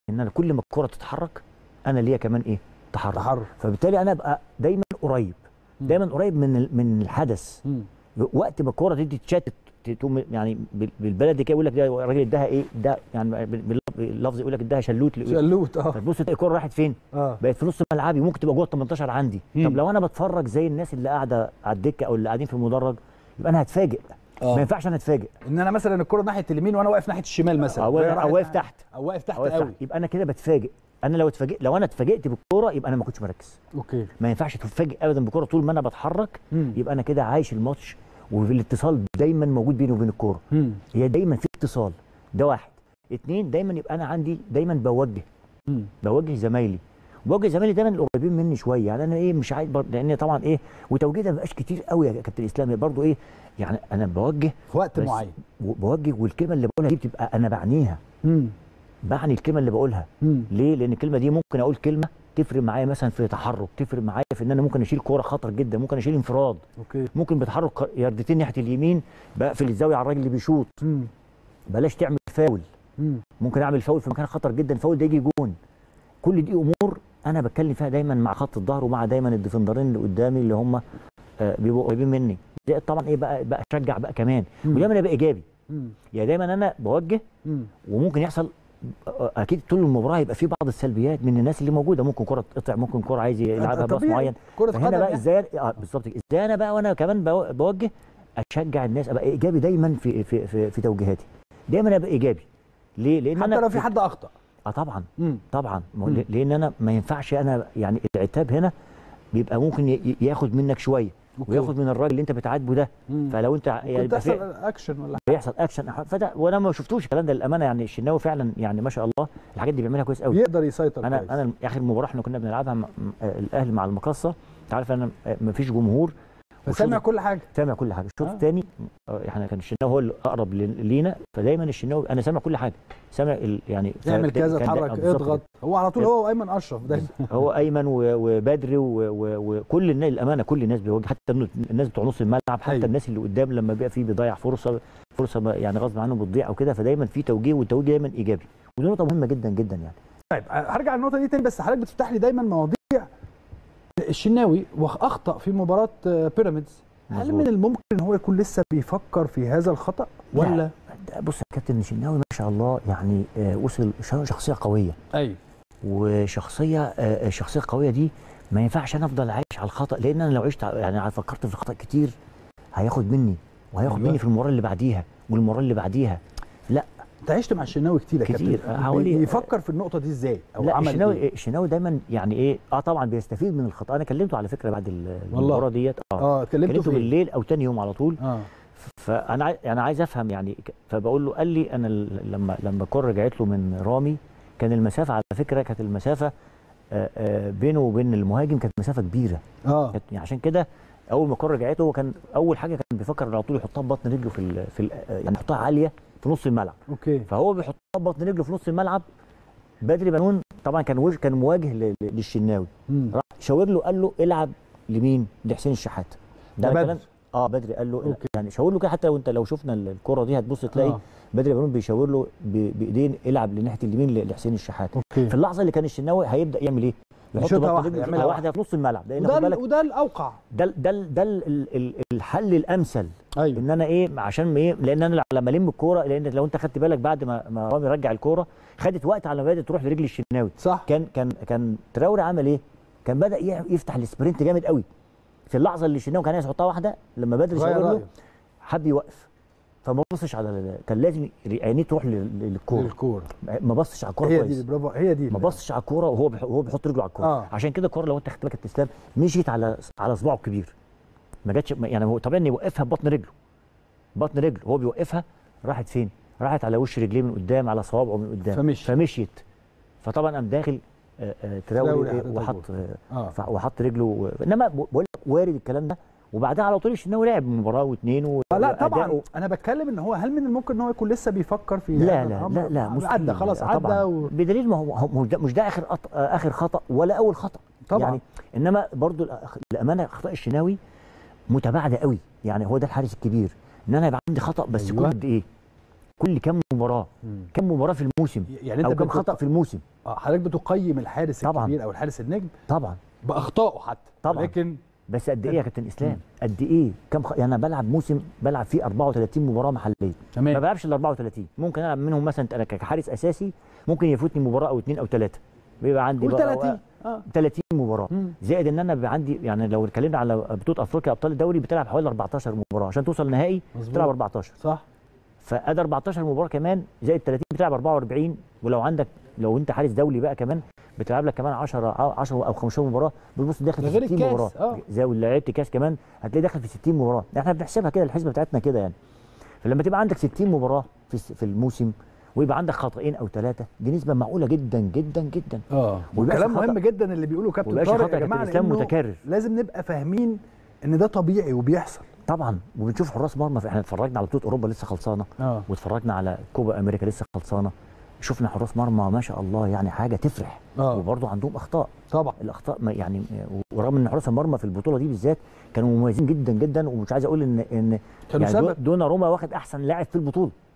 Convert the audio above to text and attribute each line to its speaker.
Speaker 1: ان انا كل ما الكره تتحرك انا ليا كمان ايه؟ تحرك. فبالتالي انا ابقى دايما قريب، دايما قريب من الحدث. وقت ما الكره تدي تشتت تقوم يعني بالبلدي كده يقول لك ده الراجل اداها ايه؟ ده يعني باللفظ يقول لك اداها شلوت. فتبص تلاقي الكره راحت فين؟ بقت في نص ملعبي، ممكن تبقى جوه ال 18 عندي. طب لو انا بتفرج زي الناس اللي قاعده على الدكه او اللي قاعدين في المدرج يبقى انا هتفاجئ. ما ينفعش انا اتفاجئ
Speaker 2: ان انا مثلا الكره ناحيه اليمين وانا واقف ناحيه الشمال مثلا،
Speaker 1: او واقف تحت
Speaker 2: قوي،
Speaker 1: يبقى انا كده بتفاجئ. انا لو انا اتفاجئت بالكوره يبقى انا ما كنتش مركز.
Speaker 2: اوكي.
Speaker 1: ما ينفعش تتفاجئ ابدا بالكوره طول ما انا بتحرك. يبقى انا كده عايش الماتش، والاتصال دايما موجود بيني وبين الكوره. هي دايما في اتصال. ده واحد. اتنين، دايما يبقى انا عندي دايما بوجه زمايلي. بوجه زمايلي دايما القريبين مني شويه. يعني انا ايه مش عايز لان طبعا ايه وتوجيه ده ما بقاش كتير قوي يا كابتن اسلام. برضو ايه يعني انا بوجه
Speaker 2: في وقت معين،
Speaker 1: بوجه، والكلمه اللي بقولها دي بتبقى انا بعنيها. بعني الكلمه اللي بقولها. ليه؟ لان الكلمه دي ممكن اقول كلمه تفرق معايا مثلا في تحرك، تفرق معايا في ان انا ممكن اشيل كوره خطر جدا، ممكن اشيل انفراد. ممكن بتحرك يردتين ناحيه اليمين بقفل الزاويه على الراجل اللي بيشوط. بلاش تعمل فاول. ممكن اعمل فاول في مكان خطر جدا، الفاول ده يجي جون. كل دي امور انا بتكلم فيها دايما مع خط الظهر ومع دايما الديفندرين اللي قدامي اللي هم بيبقوا قريبين مني. ده طبعا ايه بقى اشجع بقى كمان، ودايما ابقى ايجابي. يعني دايما انا بوجه. وممكن يحصل اكيد طول المباراه يبقى في بعض السلبيات من الناس اللي موجوده، ممكن كره تقطع، ممكن كره عايز يلعبها باص معين. فهنا بقى ازاي بالظبط ازاي انا بقى وانا كمان بوجه اشجع الناس، ابقى ايجابي دايما في توجيهاتي. دايما ابقى ايجابي. ليه؟ لان
Speaker 2: حتى
Speaker 1: انا
Speaker 2: لو في حد اخطا.
Speaker 1: طبعا. طبعا. لان انا ما ينفعش انا يعني العتاب هنا بيبقى ممكن ياخد منك شويه. وياخد من الراجل اللي انت بتعاتبه ده. فلو انت
Speaker 2: يعني بيحصل اكشن ولا
Speaker 1: بيحصل اكشن فده، وانا ما شفتوش الكلام ده للامانه. يعني الشناوي فعلا يعني ما شاء الله الحاجات دي بيعملها كويس قوي،
Speaker 2: يقدر يسيطر كويس.
Speaker 1: انا اخر مباراه احنا كنا بنلعبها الاهلي مع المقصه، انت عارف انا ما فيش جمهور،
Speaker 2: فسامع كل حاجه.
Speaker 1: سامع كل حاجه. الشوط الثاني احنا كان الشناوي هو الاقرب لينا، فدايما الشناوي انا سامع كل حاجه، سامع يعني
Speaker 2: اعمل كذا، اتحرك، اضغط. هو على طول هو وايمن اشرف دايما
Speaker 1: هو ايمن وبدري وكل الناس الامانه، كل الناس بيواجه، حتى الناس بتوع نص الملعب، حتى الناس اللي قدام لما بيبقى فيه بيضيع فرصه يعني غصب عنه بتضيع او كده. فدايما في توجيه، والتوجيه دايما ايجابي، ودي نقطه مهمه جدا جدا يعني.
Speaker 2: طيب هرجع للنقطه دي تاني، بس حضرتك بتفتح لي دايما مواضيع الشناوي واخطا في مباراه بيراميدز. هل من الممكن ان هو يكون لسه بيفكر في هذا الخطا ولا؟
Speaker 1: بص يا كابتن، الشناوي ما شاء الله يعني وصل شخصيه قويه.
Speaker 2: ايوه.
Speaker 1: وشخصيه قويه دي ما ينفعش انا افضل عايش على الخطا، لان انا لو عشت يعني فكرت في الخطا كتير هياخد مني، وهياخد مني في المباراه اللي بعديها والمباراه اللي بعديها. لا
Speaker 2: انت عشت مع الشناوي كتير يا كابتن، بيفكر في النقطه دي ازاي او
Speaker 1: لا
Speaker 2: عمل ايه؟
Speaker 1: الشناوي دايما يعني ايه طبعا بيستفيد من الخطا. انا كلمته على فكره بعد المباراه ديت. كلمته بالليل او تاني يوم على طول. فانا عايز افهم يعني. فبقول له، قال لي انا لما الكره رجعت له من رامي كان المسافه على فكره، كانت المسافه بينه وبين المهاجم كانت مسافه كبيره. يعني عشان كده اول ما الكره رجعته هو كان اول حاجه كان بيفكر على طول يحطها ببطن رجله يعني يحطها عاليه في نص الملعب. فهو بيحطها ببطن رجله في نص الملعب. بدري بنون طبعا كان مواجه للشناوي، راح شاور له قال له العب لمين؟ لحسين الشحات. ده
Speaker 2: بدري.
Speaker 1: بدري قال له يعني شاور له كده. حتى لو شفنا الكره دي هتبص تلاقي بدري بنون بيشاور له بايدين العب لناحيه اليمين لحسين الشحات. في اللحظه اللي كان الشناوي هيبدا يعمل ايه؟ يحط بطن واحده في نص الملعب.
Speaker 2: وده الاوقع،
Speaker 1: ده الحل الامثل.
Speaker 2: أيوه.
Speaker 1: ان انا ايه عشان ايه؟ لان انا لما الم الكوره، لان لو انت خدت بالك بعد ما رامي رجع الكوره خدت وقت على ما بدات تروح لرجل الشناوي.
Speaker 2: صح.
Speaker 1: كان تراوري عمل ايه؟ كان بدا يفتح السبرنت جامد قوي في اللحظه اللي الشناوي كان عايز يحطها واحده. لما بدري شاور له حب يوقف، فما بصش على كان لازم عينيه تروح للكوره. ما بصش على الكوره كويس.
Speaker 2: هي دي برافو، هي دي
Speaker 1: ما بصش على الكوره وهو بيحط رجله على الكوره. عشان كده الكوره لو انت خدت بالك يا اسلام مشيت على صباعه الكبير، ما جاتش. يعني هو طبيعي انه يوقفها ببطن رجله، هو بيوقفها راحت فين؟ راحت على وش رجليه من قدام، على صوابعه من قدام. فمشيت. فطبعا قام داخل تراوري وحط رجله. انما بقول لك وارد الكلام ده. وبعدها على طول الشناوي لعب مباراه واثنين
Speaker 2: لا طبعا انا بتكلم ان هو هل من الممكن ان هو يكون لسه بيفكر في
Speaker 1: لا
Speaker 2: عدى خلاص عدى
Speaker 1: بدليل ما هو مش ده اخر خطا ولا اول خطا
Speaker 2: طبعا
Speaker 1: يعني. انما برضو الامانه اخطاء الشناوي متباعده قوي. يعني هو ده الحارس الكبير، ان انا يبقى عندي خطا بس كل قد ايه؟ كل كام مباراه؟ كام مباراه في الموسم؟
Speaker 2: يعني
Speaker 1: او كام خطا في الموسم؟
Speaker 2: حضرتك بتقيم الحارس
Speaker 1: طبعاً.
Speaker 2: الكبير او الحارس النجم
Speaker 1: طبعا
Speaker 2: باخطائه حتى
Speaker 1: طبعاً.
Speaker 2: لكن
Speaker 1: بس قد ايه يا كابتن اسلام؟ قد ايه؟ يعني انا بلعب موسم بلعب فيه 34 مباراه محليه،
Speaker 2: تمام.
Speaker 1: ما بلعبش ال 34، ممكن العب منهم مثلا انا كحارس اساسي ممكن يفوتني مباراه او اثنين او ثلاثه، بيبقى عندي
Speaker 2: قول
Speaker 1: بقى
Speaker 2: 30
Speaker 1: 30 مباراه. زائد ان انا بيبقى عندي، يعني لو اتكلمنا على بطوله افريقيا ابطال الدوري بتلعب حوالي 14 مباراه عشان توصل نهائي، بتلعب 14
Speaker 2: صح.
Speaker 1: فادي 14 مباراه كمان زائد 30 بتلعب 44، ولو عندك لو انت حارس دولي بقى كمان بتلعب لك كمان 10 او 15 مباراه، بتبص داخل في 60 مباراه. زي لو لعبت كاس كمان هتلاقي داخل في 60 مباراه، احنا بنحسبها كده الحسبه بتاعتنا كده يعني. فلما تبقى عندك 60 مباراه في الموسم ويبقى عندك خطأين او ثلاثه، دي نسبه معقوله جدا جدا جدا.
Speaker 2: وكلام مهم جدا اللي بيقوله كابتن طارق يا جماعه،
Speaker 1: الاسلام متكرر،
Speaker 2: لازم نبقى فاهمين ان ده طبيعي وبيحصل
Speaker 1: طبعا. وبنشوف حراس مرمى، احنا اتفرجنا على بطوله اوروبا لسه خلصانه، واتفرجنا على كوبا امريكا لسه خلصانه، شفنا حراس مرمى ما شاء الله يعني حاجه تفرح. وبرضه عندهم اخطاء
Speaker 2: طبعا،
Speaker 1: الاخطاء يعني، ورغم ان حراس المرمى في البطوله دي بالذات كانوا مميزين جدا جدا، ومش عايز اقول ان
Speaker 2: كانوا
Speaker 1: يعني دونا روما واخد احسن لاعب في البطوله.